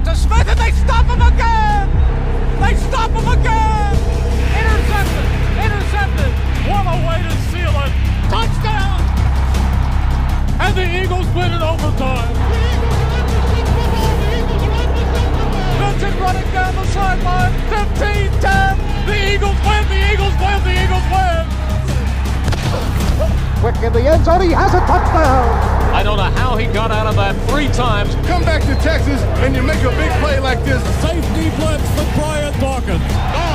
to Smith, and they stop him again! They stop him again! Intercepted! Intercepted! What a way to seal it! Touchdown! And the Eagles win in overtime. Vincent running down the sideline. 15-10. The Eagles win. The Eagles win. The Eagles win. Quick in the end zone. He has a touchdown. I don't know how he got out of that 3 times. Come back to Texas and you make a big play like this. Safety blitz for Brian Dawkins.